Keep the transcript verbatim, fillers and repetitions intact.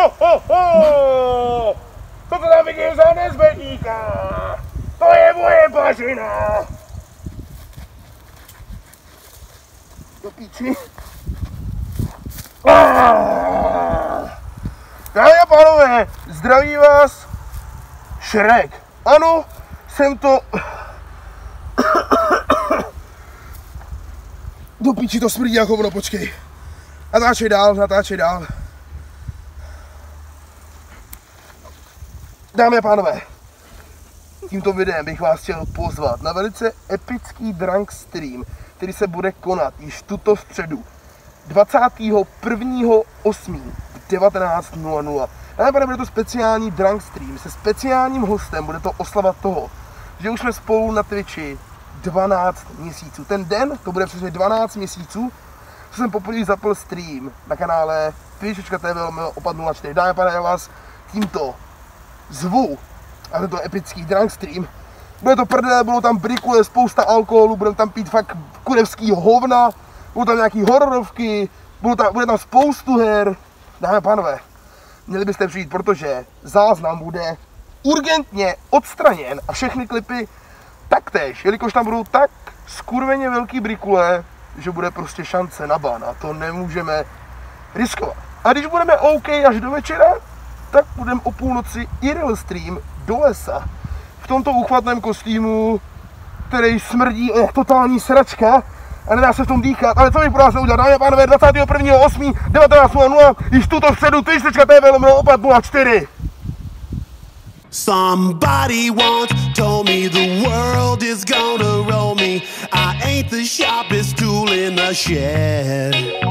ho, ho, ho. Co to tam vidím za nezbedníka? To je moje bažina. Do píči. Dámy a pánové, zdraví vás Šrek. Ano, jsem to... Do píči, to smrdí jako ono, počkej. Natáčej dál, natáčej dál. Dámy a pánové, tímto videem bych vás chtěl pozvat na velice epický drunk stream, který se bude konat již tuto středu dvacátého prvního osmého v devatenáct nula nula. Dámy a pánové, bude to speciální drunk stream se speciálním hostem, bude to oslava toho, že už jsme spolu na Twitchi dvanáct měsíců. Ten den to bude přesně dvanáct měsíců, co jsem poprvé zapl stream na kanále twitch tečka tv lomeno opat nula čtyři. Dámy a pánové, já vás tímto zvu a tento epický drunk stream. Bude to prdele, budou tam brikule, spousta alkoholu, budeme tam pít fakt kurevský hovna, budou tam nějaký hororovky, budou tam, bude tam spoustu her. Dámy a pánové, měli byste přijít, protože záznam bude urgentně odstraněn a všechny klipy taktéž, jelikož tam budou tak skurveně velký brikule, že bude prostě šance na ban a to nemůžeme riskovat. A když budeme OK až do večera, tak budeme o půlnoci I R L stream do lesa. V tomto uchvatném kostýmu, který smrdí jak totální sračka a nedá se v tom dýchat, ale co bych pro vás neudělal, dámy a pánové, dvacátého prvního osmého devatenáct nula nula, již tuto středu twitch tečka tv lomeno opat nula čtyři. Somebody once told me the world is gonna roll me. I ain't the sharpest tool in the shed.